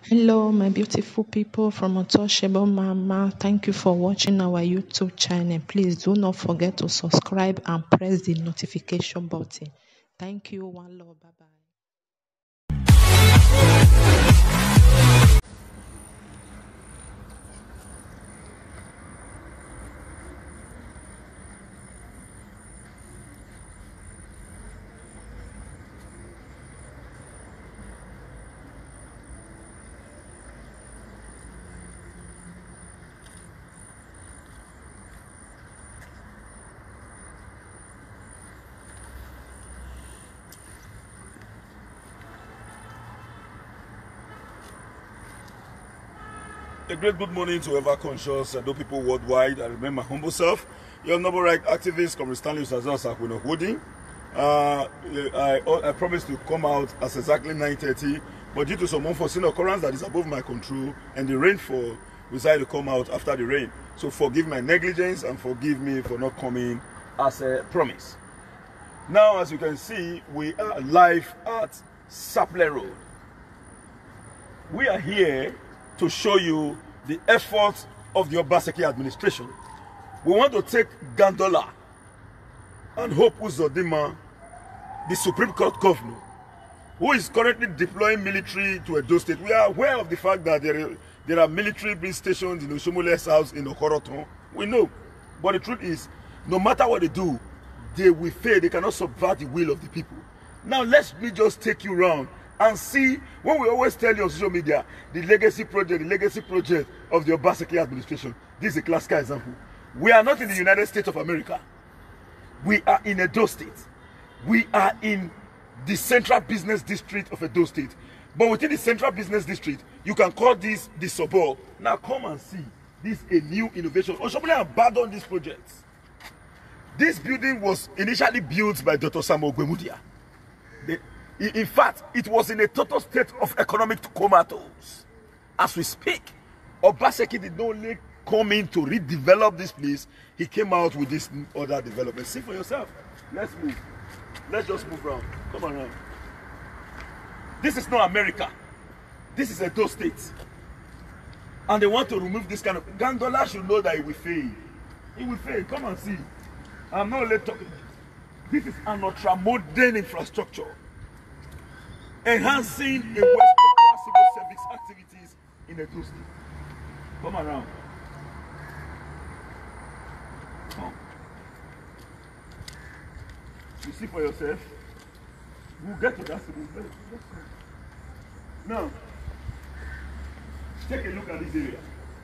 Hello, my beautiful people from Untouchable Mama. Thank you for watching our YouTube channel. Please do not forget to subscribe and press the notification button. Thank you. One love. Bye bye. A great good morning to ever conscious and people worldwide. I remember my humble self, your noble right activist, Comrade Stanley Usazan Sakwino Holding. I promised to come out at exactly 9:30, but due to some unforeseen occurrence that is above my control and the rainfall, we decided to come out after the rain. So forgive my negligence and forgive me for not coming as a promise. Now, as you can see, we are live at Sapele Road. We are here to show you the efforts of the Obaseki administration. We want to take Gandola and Hope Uzodinma, the Supreme Court governor, who is currently deploying military to Edo State. We are aware of the fact that there are military being stationed in Oshomole's house in Okoroton. We know. But the truth is, no matter what they do, they will fail. They cannot subvert the will of the people. Now, let me just take you around and see, when we always tell you on social media, the legacy project of the Obaseki administration. This is a classical example. We are not in the United States of America. We are in Edo State. We are in the central business district of Edo State. But within the central business district, you can call this the suburb. Now come and see. This is a new innovation. Oshomole abandoned this project. This building was initially built by Dr. Samuel Gwemudia. In fact, it was in a total state of economic comatose. As we speak, Obaseki did not only come in to redevelop this place, he came out with this other development. See for yourself. Let's move. Let's just move around. Come around. This is not America. This is Edo State. And they want to remove this kind of... Gandola should know that it will fail. It will fail. Come and see. I'm not only talking. This is an ultra-modern infrastructure, enhancing a West civil service activities in Edo State. Come around. Come. You see for yourself. We'll get to that civil service. Now, take a look at this area.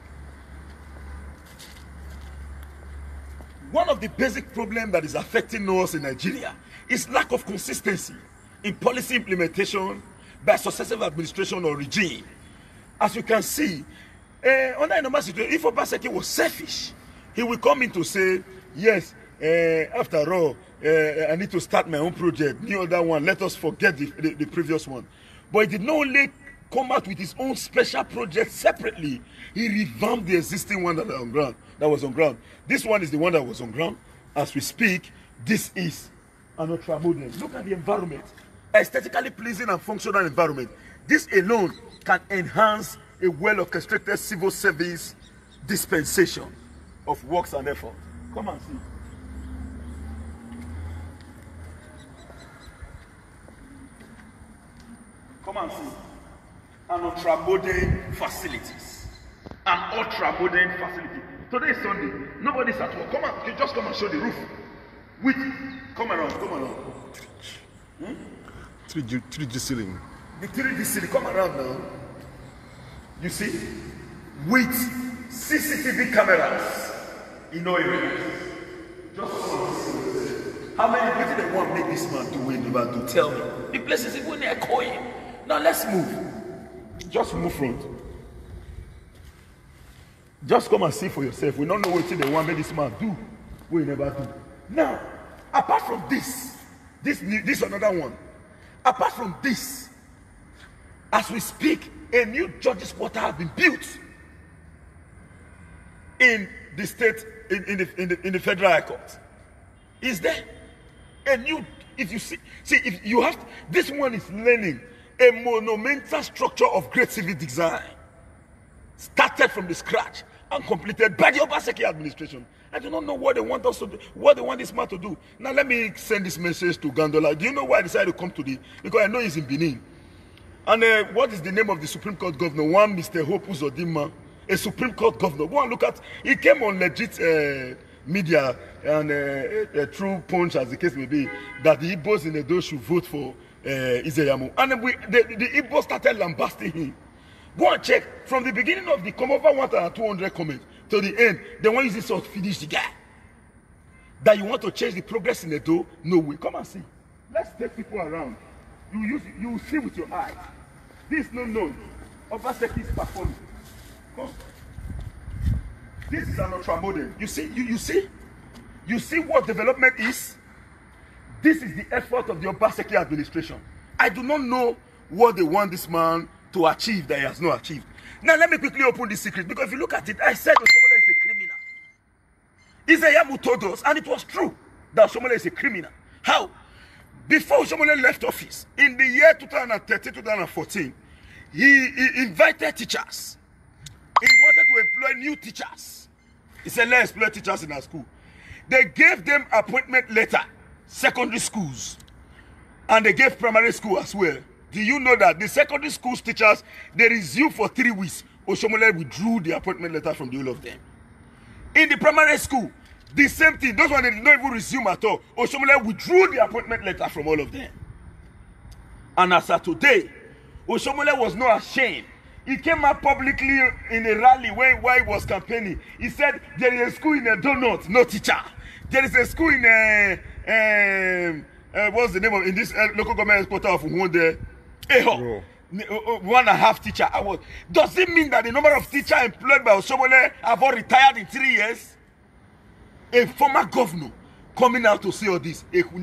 One of the basic problems that is affecting us in Nigeria is lack of consistency in policy implementation by successive administration or regime. As you can see, under a normal situation, if Obaseki was selfish, he will come in to say, yes, after all, I need to start my own project, new other one, let us forget the previous one. But he did not only come out with his own special project separately, he revamped the existing one that was on ground. This one is the one that was on ground. As we speak, this is an ultra-modern. Look at the environment. Aesthetically pleasing and functional environment. This alone can enhance a well-orchestrated civil service dispensation of works and effort. Come and see. Come and see. An ultra-modern facilities. An ultra-modern facility. Today is Sunday. Nobody's at work. Come on, just come and show the roof. Come around, come around. 3D ceiling. The 3D ceiling, come around now. You see? With CCTV cameras in all areas. Just come and see. How many people they want to make this man do what he never do? Tell me. The place is even echoing. Now let's move. Just move front. Just come and see for yourself. We don't know what they want to make this man do what he never do. Now, apart from this another one. Apart from this, as we speak, a new judges' quarter has been built in the state, in the federal high court. Is there a new? If you see, if you have, this one is learning a monumental structure of great civil design, started from the scratch and completed by the Obaseki administration. I do not know what they want us to do, what they want this man to do. Now let me send this message to Gandola. Do you know why I decided to come to the? Because I know he's in Benin. And what is the name of the Supreme Court governor? One Mr. Hope Uzodinma, a Supreme Court governor. Go and look at. He came on legit media and a true punch, as the case may be, that the Igbos in Edo should vote for Izeyamu. And the Igbos started lambasting him. Go and check from the beginning of the come over 1,200 comments to the end. They want you to finish the guy. That you want to change the progress in Edo? No way. Come and see. Let's take people around. You will see with your eyes. This is no known. Obaseki is performing. Come. This is an ultra model. You see what development is? This is the effort of the Obaseki administration. I do not know what they want this man to achieve that he has not achieved. Now let me quickly open this secret, because if you look at it, I said Oshomola is a criminal. Izeyamu told us, and it was true, that Oshomola is a criminal. How? Before Oshomola left office, in the year 2013-2014, he invited teachers. He wanted to employ new teachers. He said, let's employ teachers in our school. They gave them appointment letter, secondary schools, and they gave primary school as well. Do you know that the secondary schools teachers, they resumed for 3 weeks? Oshomola withdrew the appointment letter from the whole of them. In the primary school, the same thing. Those ones, they did not even resume at all. Oshomola withdrew the appointment letter from all of them. And as of today, Oshomola was not ashamed. He came out publicly in a rally while he was campaigning. He said, there is a school in a donut, no teacher. There is a school in what's the name of, in this local government headquarters of Uhunde? Eho. 1.5 teacher. Does it mean that the number of teachers employed by Oshomola have all retired in 3 years? A former governor coming out to say all this. Let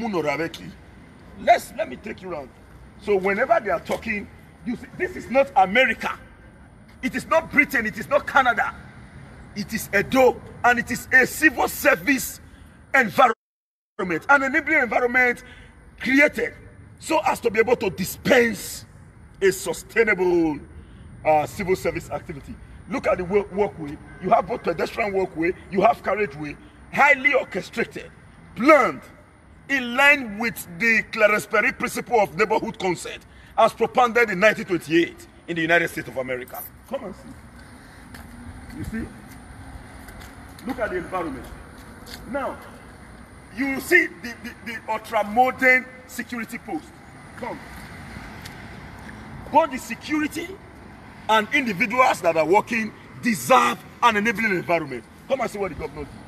me take you around. So whenever they are talking, you see, this is not America. It is not Britain. It is not Canada. It is Edo, and it is a civil service environment, an enabling environment created so as to be able to dispense a sustainable civil service activity. Look at the walkway. You have both pedestrian walkway, you have carriageway, highly orchestrated, planned, in line with the Clarence Perry principle of neighborhood consent, as propounded in 1928 in the United States of America. Come and see. You see? Look at the environment. Now, you see the ultra-modern security post. Come. Both the security and individuals that are working deserve an enabling environment. Come and see what the governor did.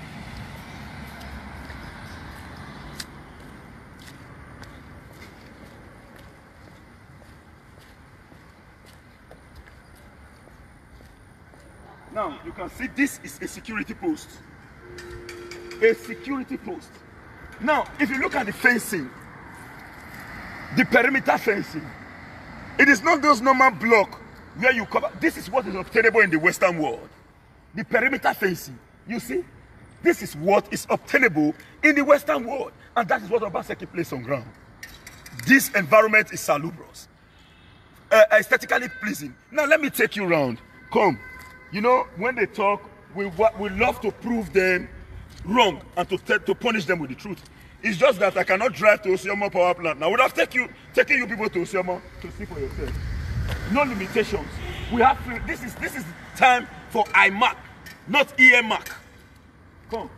Now, you can see this is a security post. A security post. Now, if you look at the fencing, the perimeter fencing, it is not those normal block where you cover. This is what is obtainable in the Western world. The perimeter fencing. You see? This is what is obtainable in the Western world. And that is what Obaseki placed on ground. This environment is salubrious. Aesthetically pleasing. Now, let me take you around. Come. You know, when they talk, we love to prove them wrong and to punish them with the truth. It's just that I cannot drive to Osiomo power plant. Now, I would have taken you people to Osiomo to see for yourself. No limitations. We have free. This is time for IMAC, not EMAC. Come.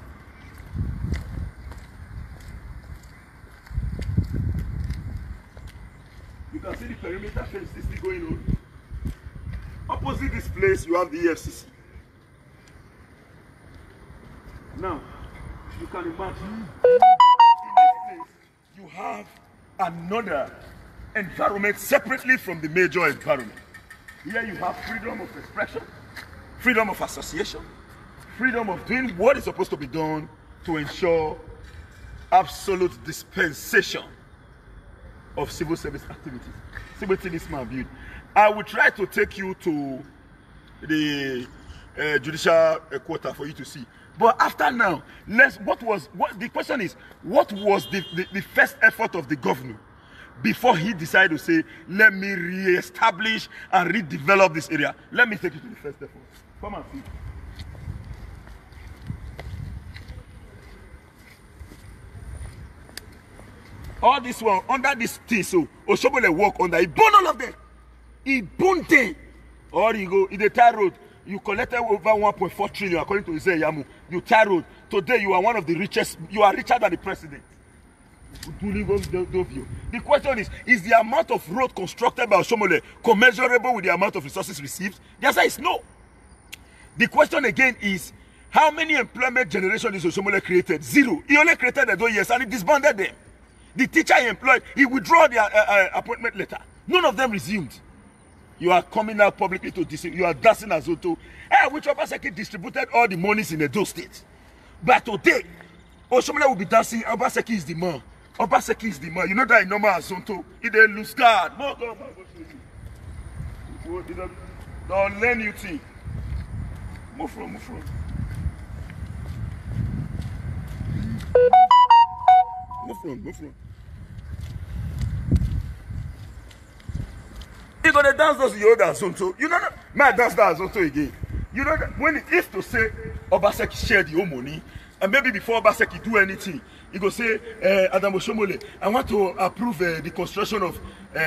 You can see the perimeter fence is still going on. Opposite this place, you have the EFCC. Now, you can imagine, in this place, you have another environment separately from the major environment. Here you have freedom of expression, freedom of association, freedom of doing what is supposed to be done to ensure absolute dispensation of civil service activities. See what this man viewed. I will try to take you to the judicial quarter for you to see. But after now, the question is, what was the first effort of the governor before he decided to say, let me re-establish and redevelop this area. Let me take you to the first step. Come and see. All this one, under this thing, so Oshomole walk under, he burned all of them. He burned them. Or you go, in the tie road, you collected over 1.4 trillion, according to Isaiah Yamu. You tie road. Today, you are one of the richest, you are richer than the president. The question is the amount of road constructed by Oshomole commensurable with the amount of resources received? The answer is no. The question again is, how many employment generations is Oshomole created? 0. He only created those years and he disbanded them. The teacher he employed, he withdrew their appointment letter. None of them resumed. You are coming out publicly to this. You are dancing as though which Obaseki distributed all the monies in Edo State. But today, Oshomole will be dancing. Obaseki is the man. Obaseki is the man. You know that in normal Azonto, he dey lose guard. Don't learn you thing. Move from. Move from. You gonna dance those Yoda Azonto. You know that my dance that Azonto again. You know that when it is to say Obaseki share the whole money, and maybe before Obaseki do anything, he go say, Adam Oshomole, I want to approve the construction of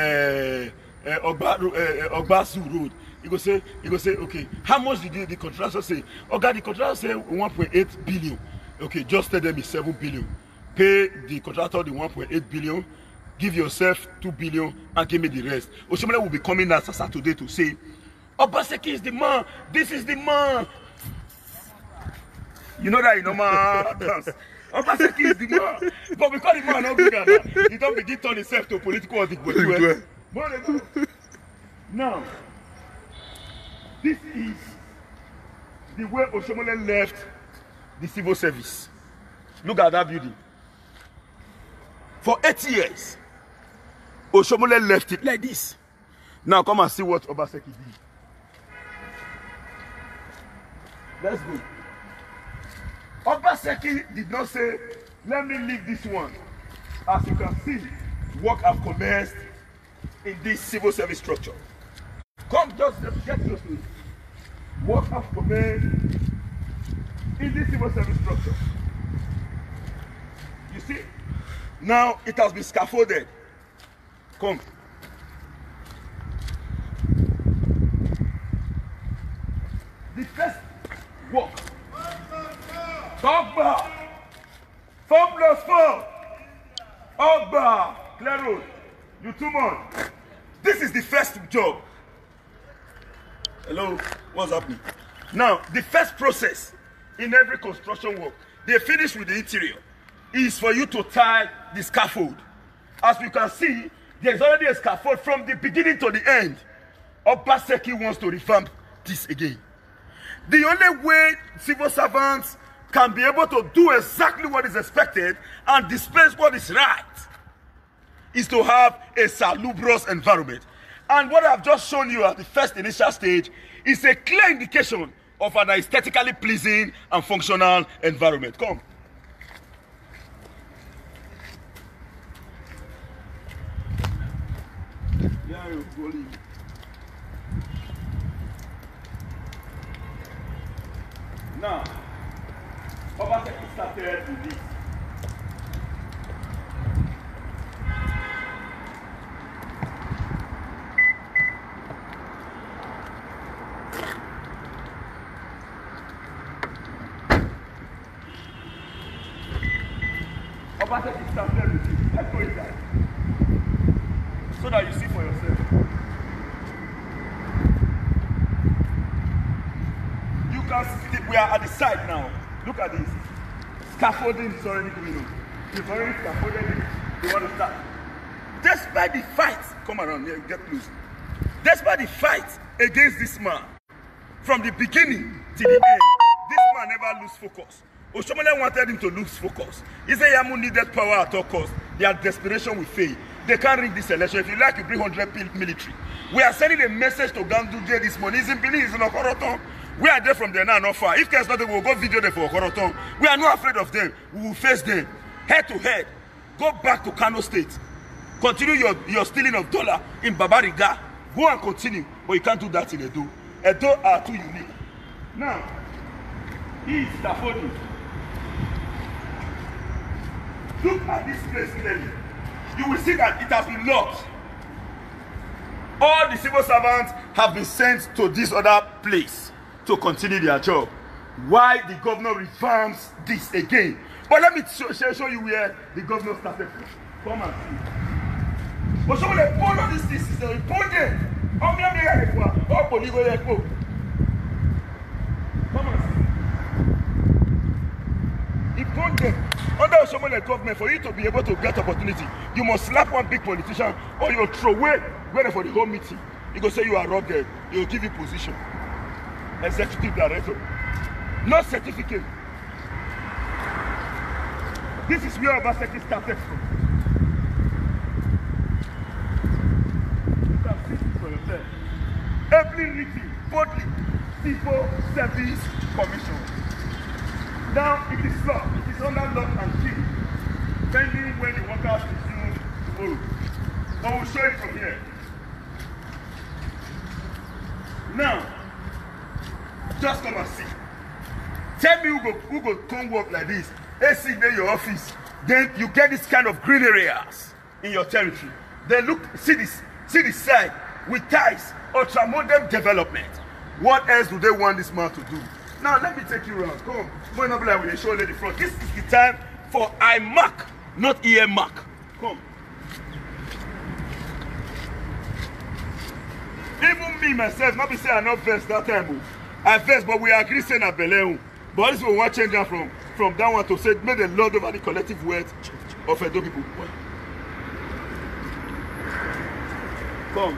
Ogbasu Road. He go say, okay, how much did the contractor say? Okay, the contractor say 1.8 billion. Okay, just tell them it's 7 billion. Pay the contractor the 1.8 billion, give yourself 2 billion, and give me the rest. Oshomole will be coming as Saturday to say, Obaseki is the man, this is the man. You know that in normal dance. Obaseki is the man. But because the man not good at that, he don't begin to turn himself to a political article. Now, this is the way Oshomole left the civil service. Look at that building. For 8 years, Oshomole left it like this. Now come and see what Obaseki did. Let's go. Obaseki did not say, let me leave this one. As you can see, work have commenced in this civil service structure. Come, just get close to it. Work have commenced in this civil service structure. You see? Now it has been scaffolded. Come. The first work. Ogba 4+4. Ogba clear road. You too much. This is the first job. Hello, what's happening? Now, the first process in every construction work, they finish with the interior, is for you to tie the scaffold. As you can see, there's already a scaffold from the beginning to the end. Obaseki wants to revamp this again. The only way civil servants can be able to do exactly what is expected and displace what is right is to have a salubrious environment. And what I've just shown you at the first initial stage is a clear indication of an aesthetically pleasing and functional environment. Come. Now, Obaseki started with this. Obaseki started with this. Let's go inside. So that you see for yourself. You can see, we are at the side now. Look at this. Scaffolding is already going on. You've already scaffolded it. You want to start. Despite the fight, come around here, get close. Despite the fight against this man, from the beginning to the end, this man never lose focus. Oshomole wanted him to lose focus. He said Yamu needed power at all costs. Their desperation will fail. They can't rig this election. If you like, you bring 100 military. We are sending a message to Ganduje this morning. He's in Benin, he's in Okoroton. We are there from there now, not far. If there's nothing, we'll go video them for Okoroton. We are not afraid of them. We will face them head to head. Go back to Kano State. Continue your stealing of dollar in Babariga. Go and continue, but you can't do that in Edo. Edo are too unique. Now, he is Tafodi. Look at this place clearly. You will see that it has been locked. All the civil servants have been sent to this other place to continue their job. Why the governor revamps this again? But let me show you where the governor started from. Come and see. But some of the follow this is important. Come and see. Important. Under Oshomole's government, for you to be able to get opportunity, you must slap one big politician or you'll throw away whether for the whole meeting. You go say you are rugged, he will give you position. Executive director. No certificate. This is where Obaseki started from. You can see this for yourself. Every meeting, boldly, Civil Service Commission. Now it is locked. It is under lock and key. Pending when the workers resume tomorrow. I will show it from here. Now, just come and see. Tell me who go come work like this. AC in your office. Then you get this kind of green areas in your territory. Then look, see this side with ties, ultra-modern development. What else do they want this man to do? Now let me take you around. Come, going up like with a show lady front. This is the time for iMac, not EMAC. Come. Even me myself, not be say I not vex that time. I vex, but we agree saying a Beleun. But this will want change from that one to say make the Lord over the collective wealth of Edo people. Come.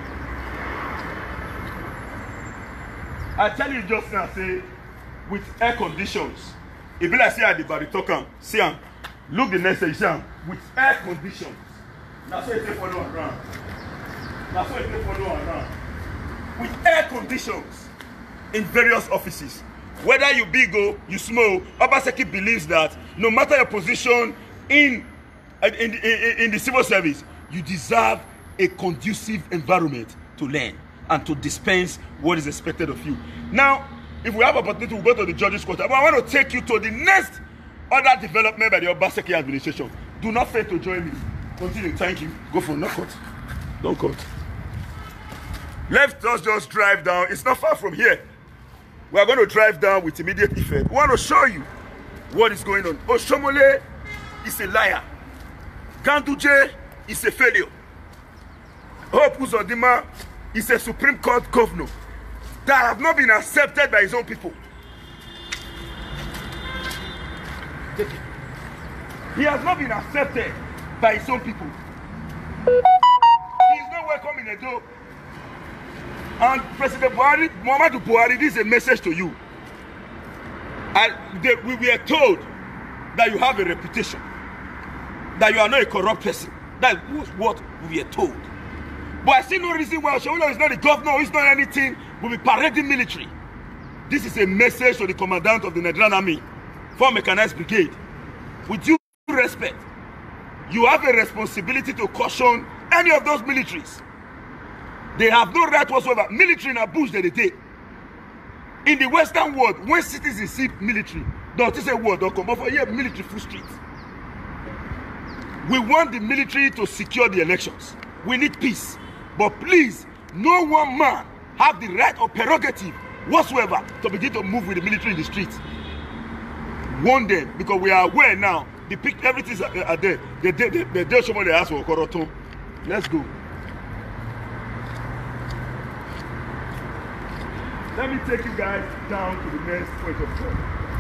I tell you just now, say, with air conditions, it be like say at the Baritokan, see am, look the next stage, see am, with air conditions. That's why they follow around. That's why they follow around. With air conditions in various offices. Whether you big or you small, Obaseki believes that no matter your position in the civil service, you deserve a conducive environment to learn and to dispense what is expected of you. Now, if we have opportunity, we'll go to the judges' quarter. But I want to take you to the next other development by the Obaseki administration. Do not fail to join me. Continue. Thank you. Go for no cut. Don't cut. Let us just drive down. It's not far from here. We are going to drive down with immediate effect. We want to show you what is going on. Oshomole is a liar. Ganduje is a failure. Hope Uzodinma is a Supreme Court governor that have not been accepted by his own people. He has not been accepted by his own people. He is not welcome in Edo. And President Buhari, Muhammadu Buhari, this is a message to you. We were told that you have a reputation, that you are not a corrupt person. That was what we were told. But I see no reason why Oshomola is not the governor, he's not anything, will be parading military. This is a message to the commandant of the Nigerian Army, 4 Mechanized Brigade. With due respect, you have a responsibility to caution any of those militaries. They have no right whatsoever. Military in a bush they take. In the Western world, when citizens see military, don't say word, don't come. But for here, military full street. We want the military to secure the elections. We need peace. But please, no one man have the right or prerogative whatsoever to begin to move with the military in the streets. One day, because we are aware now, everything is there. The day someone they ask for Okoroton. Let's go. Let me take you guys down to the next point of view.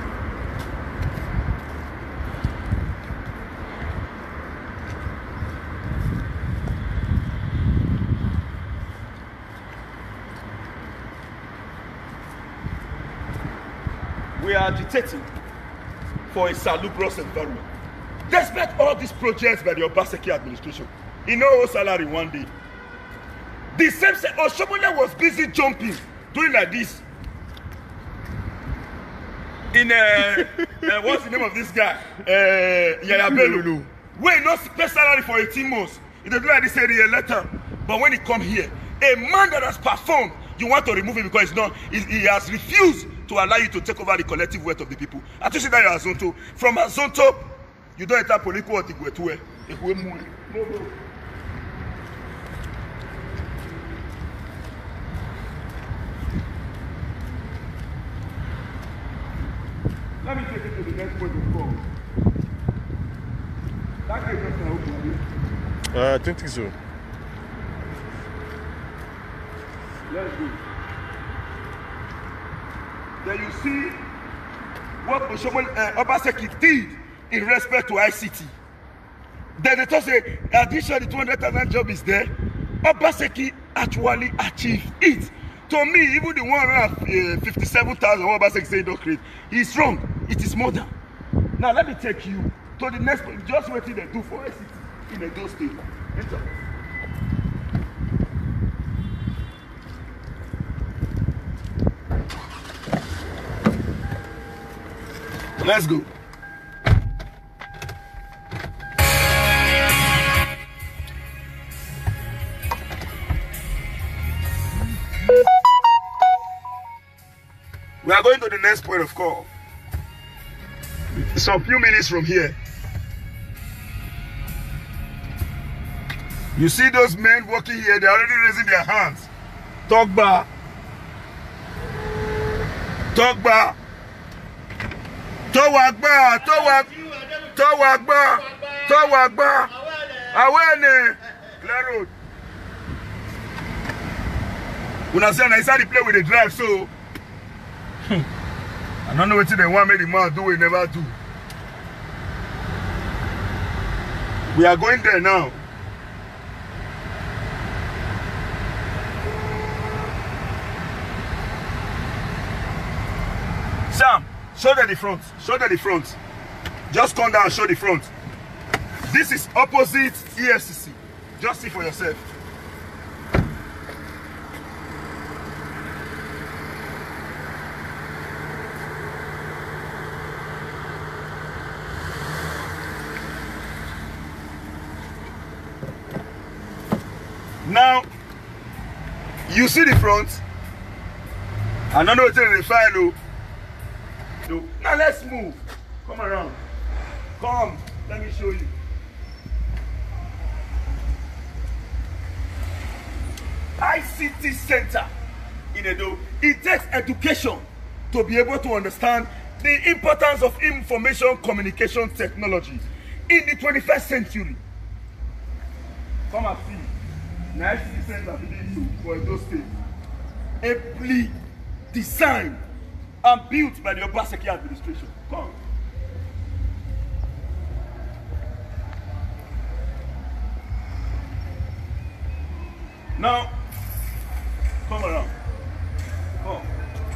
We are agitating for a salubrious environment. Despite all these projects by the Obaseki administration, he no salary one day. The same Oshomola was busy jumping, doing like this. In what's the name of this guy? Yaya Bello. Wait, not pay salary for 18 months. If they do like this area, let them. But when he come here, a man that has performed, you want to remove him because it's not, he has refused to allow you to take over the collective weight of the people. I just see that you're Azonto. From Azonto, you don't enter Poliko or Tigwetue. No. Let me take you to the next point of call. That gate just now open. I don't think so. Let's go. Then you see what Obaseki did in respect to ICT. Then they just say, additionally, 200,000 job is there. Obaseki actually achieved it. To me, even the 157,000 Obaseki say don't create, he's wrong. It is more than. Now let me take you to the next point. Just what they do for ICT in Edo State. Enter. Let's go. We are going to the next point of call. Some few minutes from here. You see those men working here, they're already raising their hands. Togba. Togba. Towagba. Towagba. Towagba. Awene. Clear road. When I say I started to play with the drive, so I don't know what they want me the man do, we never do. We are going there now. Sam, show them the front. Show them the front. Just come down and show the front. This is opposite EFCC. Just see for yourself. Now, you see the front. I don't know what's in the file. No. Now let's move. Come around. Come. Let me show you. ICT Center in Edo. It takes education to be able to understand the importance of information communication technology in the 21st century. Come and see. Now ICT Center for Edo State. Aptly designed and built by the Obaseki administration. Come. Now, come around. Come.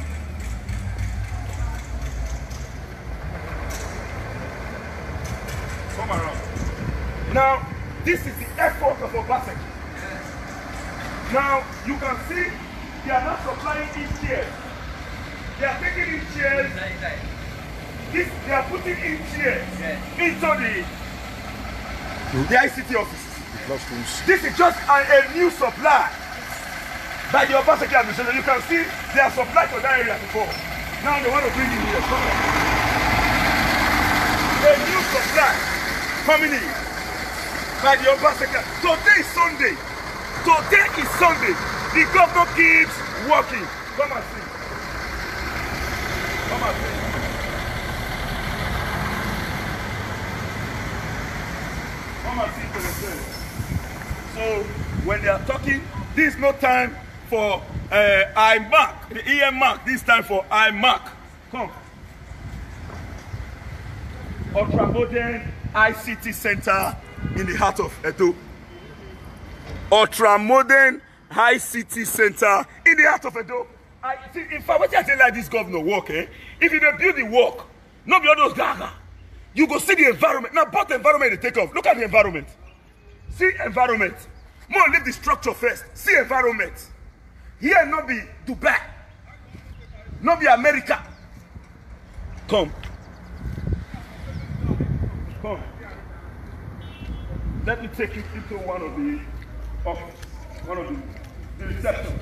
Come around. Now, this is the effort of Obaseki. Now, you can see they are not supplying each chairs. They are taking in chairs. They are putting in chairs into the ICT offices. This is just a new supply by the Obaseki administration. You can see they are supplied to that area before. Now they want to bring in here. A new supply coming in by the Obaseki. Today is Sunday. Today is Sunday. The governor keeps working. Come and see. Come and see. Come and see for yourself. So when they are talking, this is no time for IMAC, the EM mark. This time for IMAC. Come. Ultra modern ICT center in the heart of Edo. Ultra modern ICT center in the heart of Edo. In fact, what I tell like this governor work, if you don't build the work, not be all those gaga, you go see the environment. Now, both environment they take off. Look at the environment. See environment. More leave the structure first. See environment. Here not be Dubai. Not be America. Come. Come. let me take you into one of the office, one of the reception.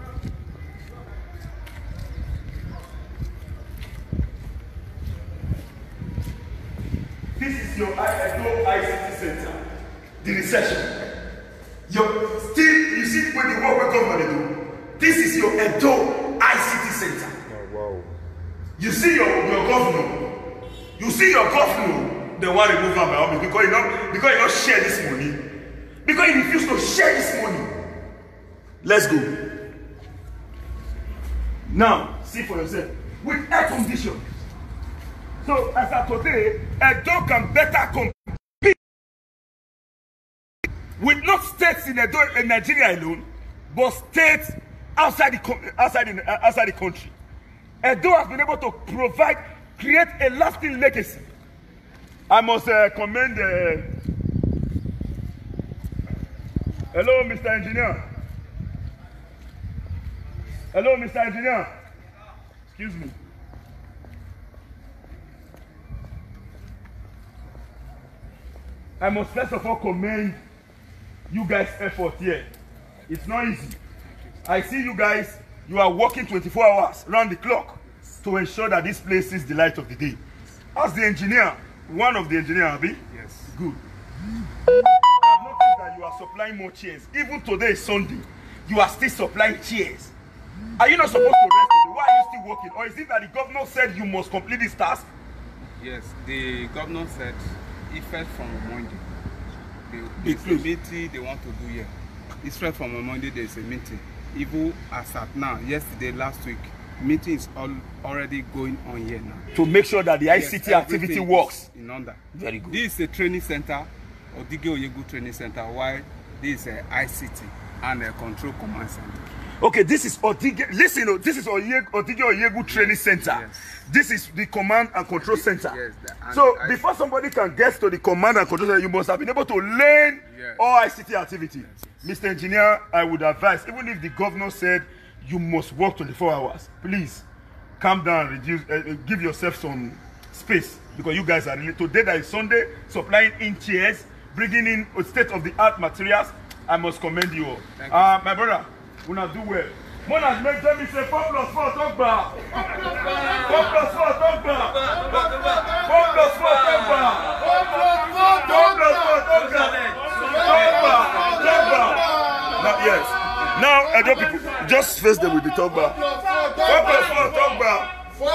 This is your Edo ICT center, the reception. You see when the work government do. This is your Edo ICT center. Oh, wow. You see your governor. You see your governor. They want to remove him by all means because you don't share this money. Because you refuse to share this money. Let's go. Now, see for yourself. With air condition. So as of today, Edo can better compete with not states in Edo in Nigeria alone, but states outside the country. Edo has been able to create a lasting legacy. I must commend. Hello, Mr. Engineer. Hello, Mr. Engineer. Excuse me. I must first of all commend you guys' effort here. It's not easy. I see you guys, you are working 24 hours round the clock to ensure that this place is the light of the day. As the engineer, one of the engineers, Abi? Yes. Good. I have noticed that you are supplying more chairs. Even today is Sunday, you are still supplying chairs. Are you not supposed to rest today? Why are you still working? Or is it that the governor said you must complete this task? Yes, the governor said effect from Monday. It's a meeting they want to do here. Effect from Monday, there's a meeting. Even as at now, yesterday, last week, meeting is already going on here now. To make sure that the ICT activity works. In under. Very good. This is a training center, Odige Oyegu Training Center, while this is a ICT and a control command center. Okay, this is Odige. Listen, this is Odige Oyegu Training Center. Yes. This is the command and control center. Yes, so before somebody can get to the command and control center, you must have been able to learn all ICT activity. Yes. Mr. Engineer, I would advise, even if the governor said you must work 24 hours, please calm down, reduce, give yourself some space because you guys are really today. That is Sunday, supplying in chairs, bringing in state-of-the-art materials. I must commend you all. My brother. We not do well. Monas make them say 4 plus 4 talk back. 4 plus 4 talk back. 4 plus 4 talk back. 4 plus 4 talk back. Not yes. Now, Edo people, just face them with the talk back. 4 plus 4 talk back. 4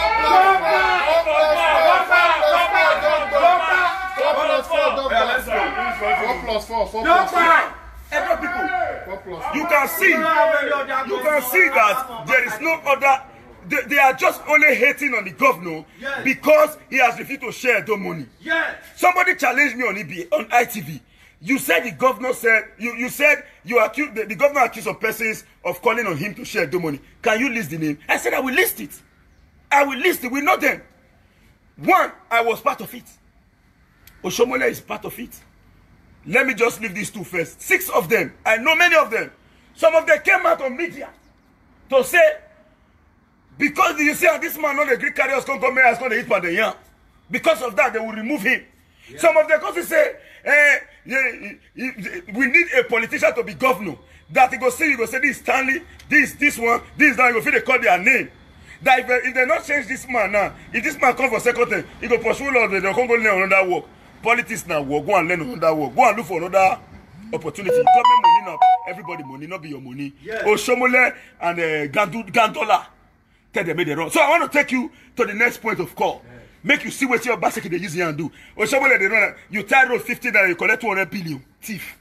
plus 4 talk back. Edo people, you can see that there is no other. They are just only hating on the governor because he has refused to share Edo money. Somebody challenged me on ITV. You said the governor said you said you accused the governor accused of persons of calling on him to share Edo money. Can you list the name? I said I will list it. I will list it. We know them. One, I was part of it. Oshomole is part of it. Let me just leave these two first. 6 of them. I know many of them. Some of them came out on media to say, because you see this man on the Greek carriers come here, is going to hit by the young. Because of that, they will remove him. Yeah. Some of them come to say, we need a politician to be governor. That he go say, you go say this Stanley, this one, this that, you go feel they call their name. That if they not change this man now, if this man come for second time, he go pursue Lord, they don't go learn another work. Politics now, go and learn another work. Go and look for another opportunity. Government money now, everybody money, not be your money. Yes. Oshomole and Gandola tell them they wrong. So I want to take you to the next point of call. Yes. Make you see what your basket they use here and do. Oshomole they run. You tie road 50 that you collect 200 billion. Thief.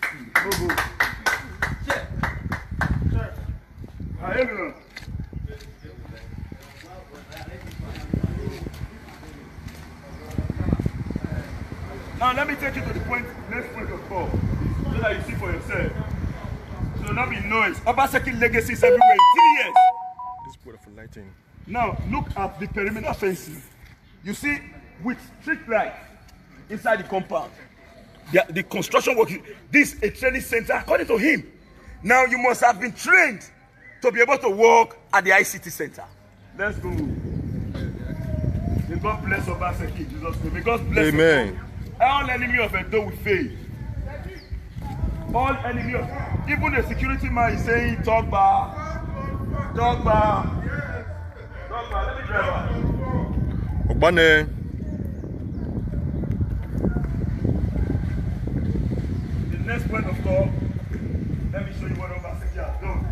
Now let me take you to the next point of call, so that you see for yourself. So not be noise. Obaseki legacy is everywhere in 3 years. This is for lighting. Now look at the perimeter fencing. You see, with street lights inside the compound, the construction work. This is a training center, according to him. Now you must have been trained to be able to work at the ICT center. Let's go. May God bless Obaseki, Jesus name. May God bless. Amen. All enemy of Edo will fail. all enemy of, even the security man is saying, talk back. Talk back. Talk back. Let me drive. Ogbane. The next point of call, let me show you what Obaseki has done.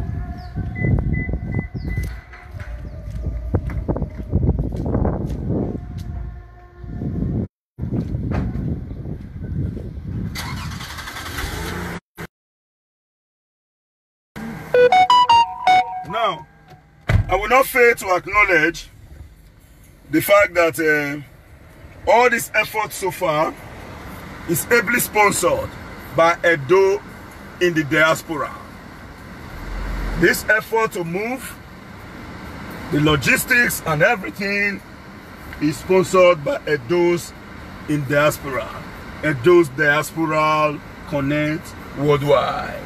Now, I will not fail to acknowledge the fact that all this effort so far is ably sponsored by Edo in the diaspora. This effort to move, the logistics and everything is sponsored by Edo's in diaspora. Edo's Diasporal Connect Worldwide.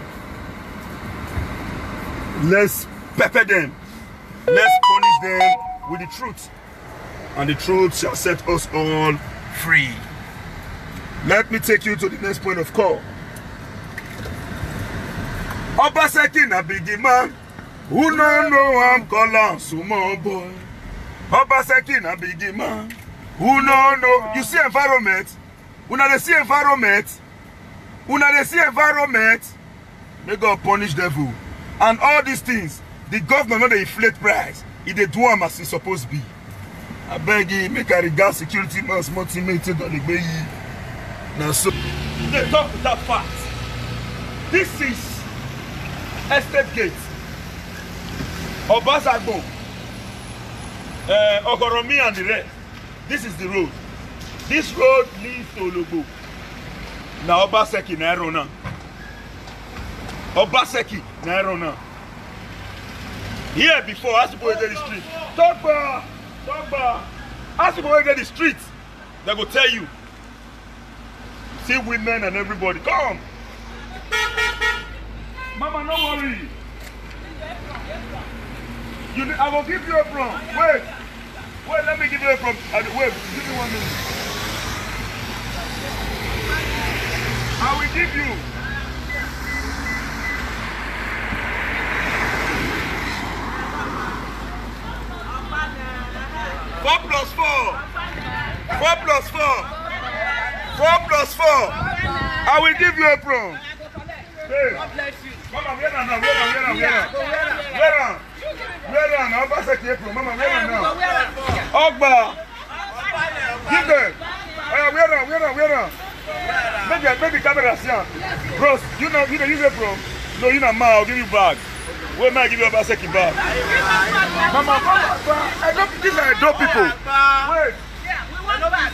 Let's pepper them. Let's punish them with the truth. And the truth shall set us all free. Let me take you to the next point of call. Obaseki na big man, who no know I'm calling small boy. Obaseki na big man, who no know. You see environment? Una dey see environment? Una dey see environment? May God punish devil. And all these things, the government not dey inflate price. It dey do am as it's supposed to be. I beg you, make a regard security man's motivated on the way. Now, so they talk with that fact. This is Estate Gate, Obasagbo, Ogoromi and the rest. This is the road. This road leads to Ologbo. Now, Obaseki na Erona. Obaseki na Erona. Here before, as people enter the street, talk bar. As people enter the street, they will tell you. See women and everybody. Come. Mama, no worry. I will give you a from. Wait, let me give you a from. Wait, give me 1 minute. I will give you. Four plus 4. 4 plus 4. 4 plus 4. I will give you a from. Hey. God bless you. Mama, where are now? Where are now? Obaseki April. Mama, where are now? Ogba. Give them. Where are? Maybe camera here. Bros, you know April? No, you know ma. I'll give you bag. Where may I give you Obaseki bag? Mama, these are dope people. Wait. Yeah, we want back.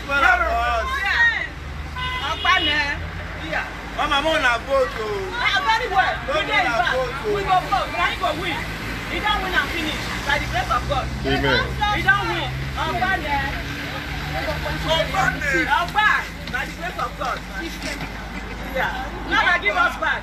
Mama, I'm on a boat. Very well. We go vote. We go win. He don't win and finish. By the grace of God. Amen. He don't win. By the grace of God. Yeah. Now give us back.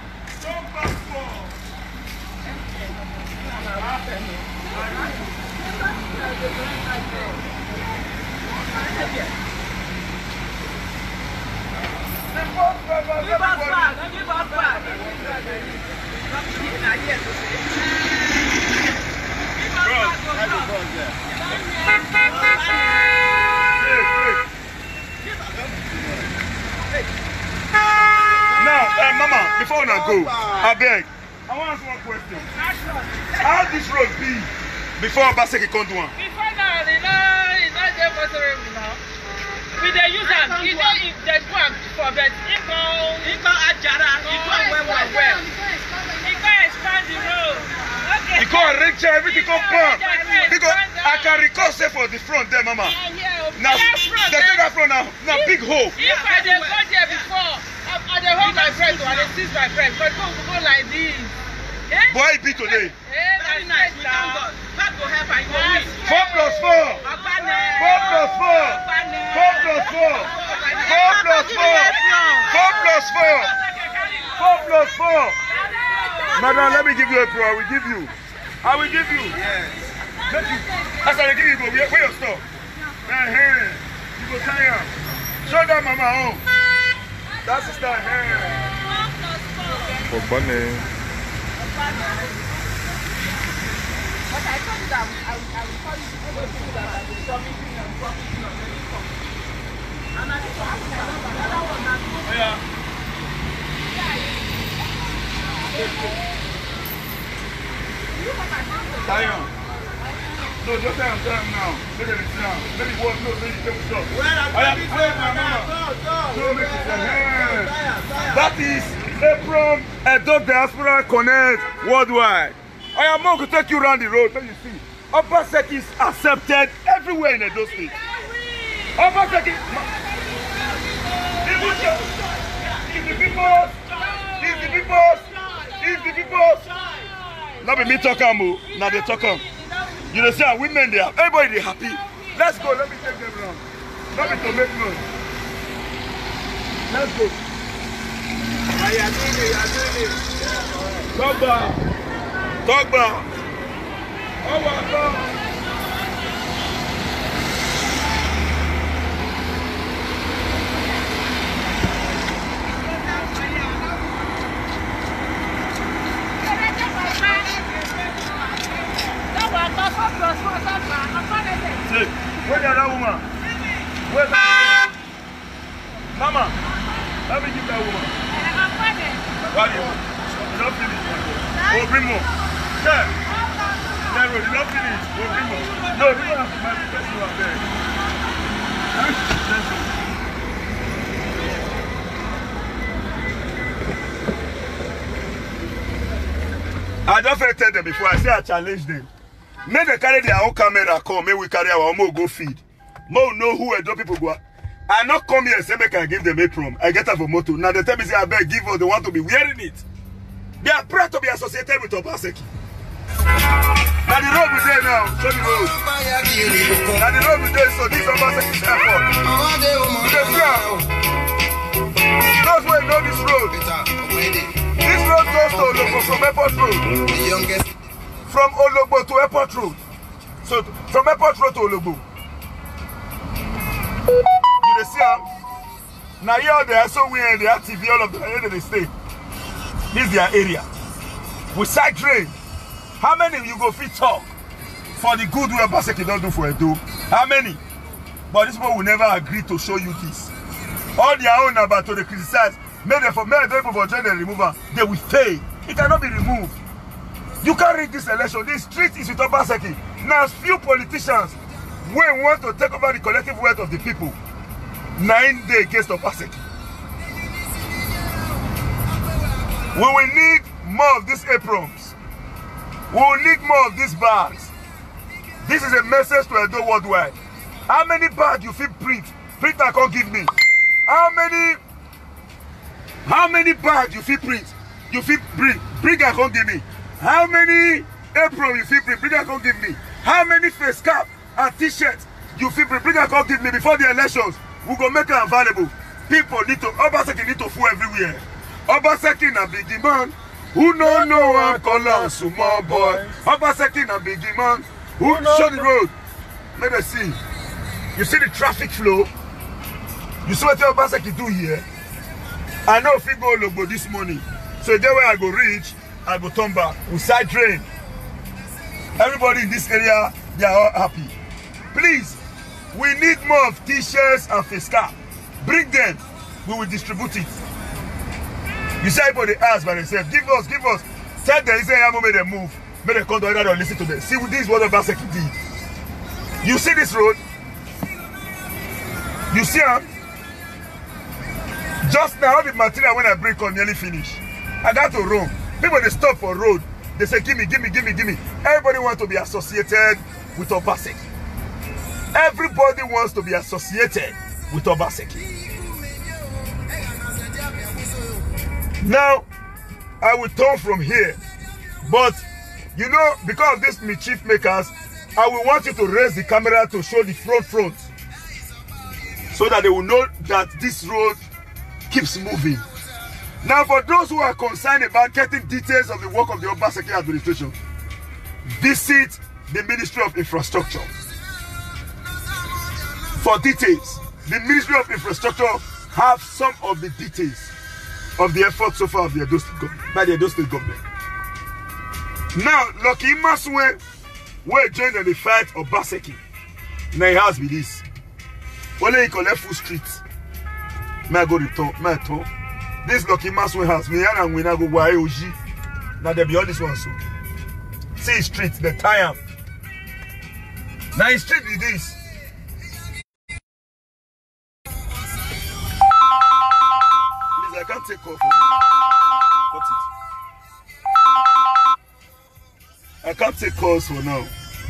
Give us back. Now, Mama, before we go, I beg. I want to ask one question. How this road be before Obaseki come do one? Before now, it's not there for now. We dey use am. You know if there's one for that, it go Ajara, it go well. It go expand the road. Okay. You go arrange everything come back. Because I can recall say for the front there, Mama. Now, they take that front now big hole. If I dey go there before, I dey hold my breath or I dey seize my breath. But go like this. Boy, it be today. Very nice. We thank God. God will help and you will win. 4 plus 4. 4 plus 4. 4 plus 4. 4 plus 4. 4 plus 4. 4 plus 4. Madam, let me give you a pro. I will give you. Yes. Let you. As I give you, go where your stuff. You go tire. Show that mama home. That's the start. Ogbane. But I told you that I will call you to that I will promising and promising on any company. And I think another one that Zion. No, just tell him now. Look at it now. Let me walk. No, let me take a shot. That is April Edo Diaspora Connect Worldwide. I am going to take you around the road. Let you see. Obaseki is accepted everywhere in Edo State. Obaseki is the people. Not be me talking, now they talking. You know, see, women there, everybody they happy. Let's go, let me take them around. Not me to make noise. Let's go. Talk back. Oh my God. Where's that woman? Where's that? Mama, let me give that woman. What do you want? You don't finish. Oh, bring more. Yeah. You don't finish. Oh, bring more. No, you don't have to make the person who are there. Let's go. I just tell them before I say I challenge them. May they carry their own camera come, may we carry our own go feed. Mo know who Edo people go. I not come here and say make I give them apron. I get up for motor. Now they tell me say I beg give us, they want to be wearing it. They are proud to be associated with Obaseki. Now the road we there now, show the road. Now the road we there, so this Obaseki's airport. Those who know this road. This road goes to Ologbo from Airport Road. The youngest. From Ologbo to Airport Road. So from Airport Road to Ologbo. You see how? Now here they are so weird, they have TV, all of them, here they stay. This is their area. With side train. How many you go fit talk for the good way Obaseki don't do for Edo? How many? But this one will never agree to show you this. All their own about to the criticize. Made them for join the remover. They will fail. It cannot be removed. You can't read this election. This street is with Obaseki. Now, few politicians will want to take over the collective wealth of the people. 9 days against Obaseki. We will need more of these aprons. We will need more of these bags. This is a message to Edo worldwide. How many bags you feel print? Print I can't give me. How many bags you feel print? You feel bring I can't give me. How many aprons you feel bring I can't give me. How many face cap and t-shirts you feel bring I can't give me before the elections? We go make it available. People need to, Obaseki need to fool everywhere. Obaseki na big man. Who no one call us small boy. Obaseki na big man. Who show the road? Let us see. You see the traffic flow? You see what Obaseki do here? I know if we go Ologbo this morning. So there where I go reach, I go turn back. We side train. Everybody in this area, they are all happy. Please, we need more of t-shirts and face cap. Bring them. We will distribute it. You see everybody ask by themselves, give us. Tell them, say, I'm going to move. Make them come to other and listen to them. See, this is what Obaseki did. You see this road? You see her? Just now, all the material when I bring on nearly finish. I got to roam. People, they stop for road. They say, give me. Everybody wants to be associated with Obaseki. Everybody wants to be associated with Obaseki. Now, I will turn from here. But, you know, because of these mischief makers, I will want you to raise the camera to show the front. So that they will know that this road keeps moving. Now, for those who are concerned about getting details of the work of the Obaseki administration, visit the Ministry of Infrastructure. For details, the Ministry of Infrastructure have some of the details. of the effort so far of the Edo State government, by the Edo State government. Now, Lucky Maswe will join in the fight of Obaseki. Now he has with this. Only he collect full street. May I go return? May I turn? This Lucky Maswe has me and we now go YOG. Now they be all this one so. See street, the tie up. Now his street is this. Please, I can't take off. Cut it. I can't take calls for now.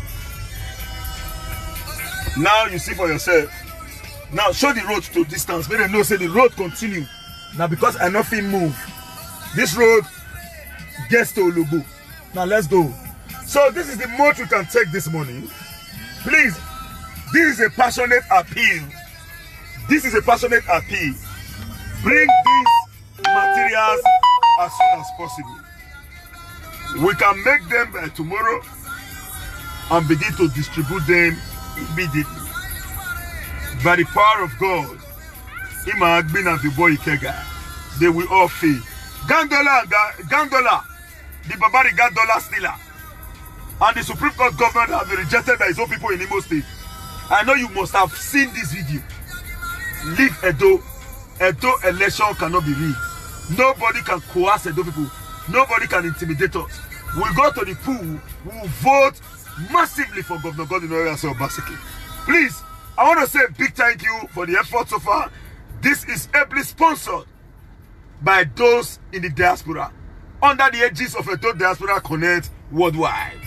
Now you see for yourself. Now show the road to distance. Make them know say the road continue. Now because I nothing move. This road gets to Olubu. Now let's go. So this is the mode we can take this morning. Please, this is a passionate appeal. This is a passionate appeal. Bring these materials as soon as possible. We can make them by tomorrow and begin to distribute them immediately. By the power of God, Ima Agbin and the boy Ikega, they will all fail. Gandola, the Babari Gandola stealer, and the Supreme Court government have been rejected by his own people in Imo State. I know you must have seen this video. Leave Edo. Edo election cannot be rigged. Nobody can coerce Edo people. Nobody can intimidate us. We go to the pool, we will vote massively for Governor Godwin Obaseki. Please, I want to say a big thank you for the effort so far. This is ably sponsored by those in the diaspora, under the aegis of Edo Diaspora Connect worldwide.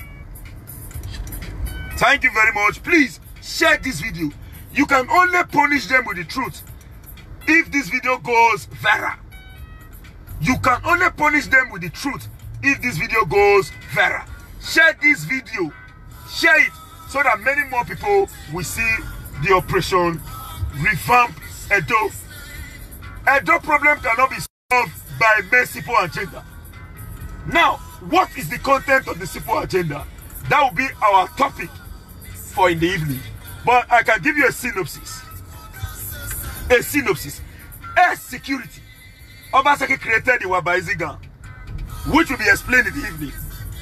Thank you very much. Please, share this video. You can only punish them with the truth if this video goes viral. You can only punish them with the truth if this video goes viral. Share this video. Share it so that many more people will see the operation revamp Edo. Edo problem cannot be solved by mere simple agenda. Now, what is the content of the simple agenda? That will be our topic for in the evening. But I can give you a synopsis. A synopsis. Air security. Obaseki created the Wabaizigan, which will be explained in the evening.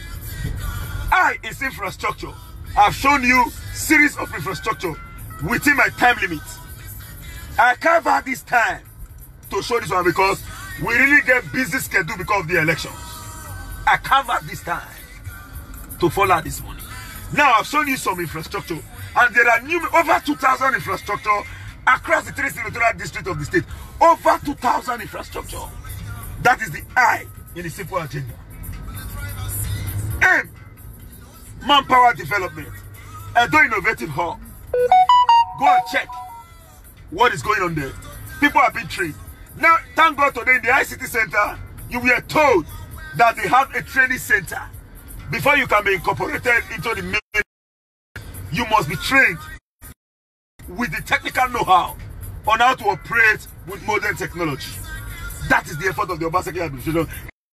I is infrastructure. I've shown you series of infrastructure within my time limit. I can't have this time to show this one because we really get busy schedule because of the elections. I can't have this time to follow this morning. Now I've shown you some infrastructure, and there are over 2,000 infrastructure across the 3 senatorial districts of the state. Over 2,000 infrastructure. That is the I in the simple agenda. M, manpower development. Edo Innovative Hub. Go and check what is going on there. People have been trained. Now, thank God today in the ICT center, you were told that they have a training center. Before you can be incorporated into the main, you must be trained with the technical know-how on how to operate with modern technology. That is the effort of the Obaseki administration.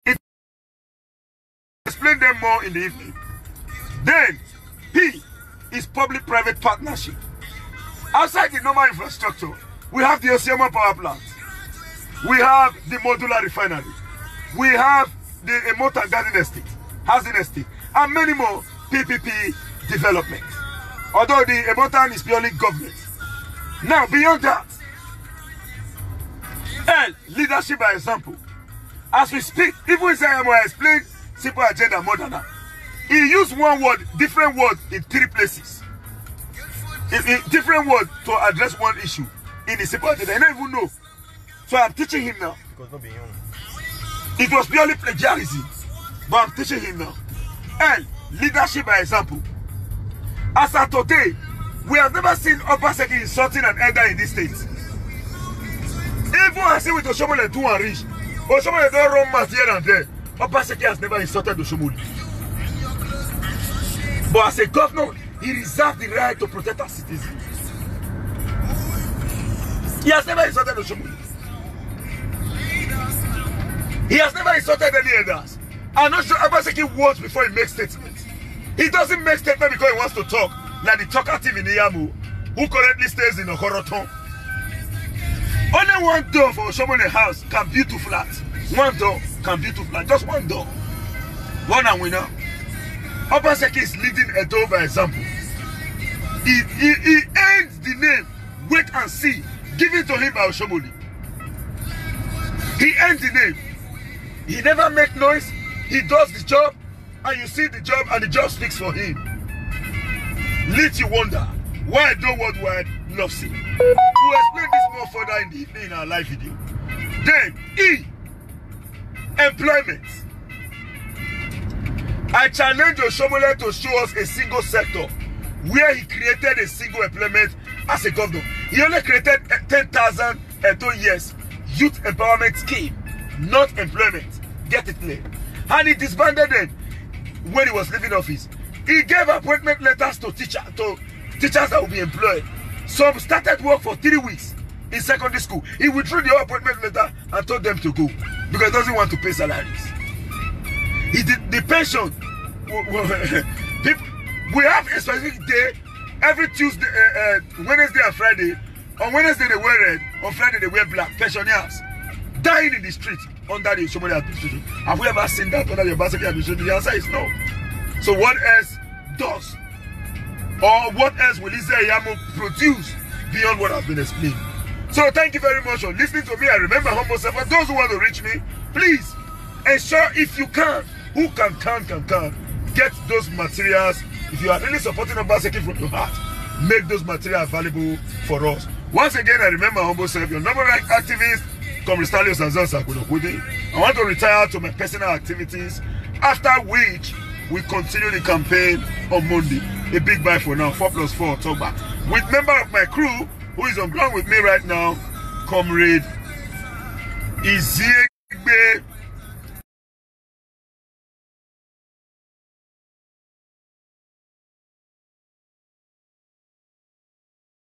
Explain them more in the evening. Then, P is public-private partnership. Outside the normal infrastructure, we have the Osioma power plant. We have the modular refinery. We have the Emota garden estate, housing estate, and many more PPP development. Although the Emota is purely government. Now, beyond that, L, leadership by example. As we speak, even if I explain simple agenda more than that, he used one word, different word in 3 places. In different word to address one issue in the simple agenda. I don't even know. So I'm teaching him now. It was purely plagiarism, but I'm teaching him now. L, leadership by example. As of today, we have never seen Obaseki insulting an elder in this state. Even I see with Oshomole 2 and reach. Oshomole don't run mass here and there. Obaseki has never insulted Oshomole. But as a governor, he reserved the right to protect our citizens. He has never insulted Oshomole. He has never insulted any elders. I'm not sure Obaseki words before he makes statements. He doesn't make statements because he wants to talk, like the talkative in Iyamu, who currently stays in Okoroton. Only one door for Oshomole house can build 2 flats. One door can be 2 plans. Just one door. One and winner. Obaseki is leading Edo by example. He ends the name, wait and see, given to him by Oshomole. He ends the name. He never makes noise. He does the job, and you see the job, and the job speaks for him. Let you wonder why Edo Worldwide loves him. We'll explain this more further in the evening in our live video. Then, E, employment. I challenge Oshomole to show us a single sector where he created a single employment as a governor. He only created 10,000 Edo years youth empowerment scheme, not employment. Get it clear. And he disbanded them when he was leaving office. He gave appointment letters to teachers that will be employed. Some started work for 3 weeks in secondary school. He withdrew the appointment letter and told them to go because he doesn't want to pay salaries. He did the pension. We have a specific day every Tuesday, Wednesday and Friday. On Wednesday they wear red, on Friday they wear black. Pensioners dying in the street under the Oshomole administration. Have we ever seen that under the Obaseki administration? The answer is no. So what else does? Or what else will Lizzie Yamo produce beyond what has been explained? So thank you very much for listening to me. I remember humble self. For those who want to reach me, please ensure if you can, who can, get those materials. If you are really supporting Obaseki from your heart, make those materials available for us. Once again, I remember humble self, your number one activist, Comrade Stanley Osanzon Sakunokudi. I want to retire to my personal activities, after which we continue the campaign on Monday. A big bye for now, 4+4 October. With member of my crew, who is on ground with me right now, Comrade Iziegbe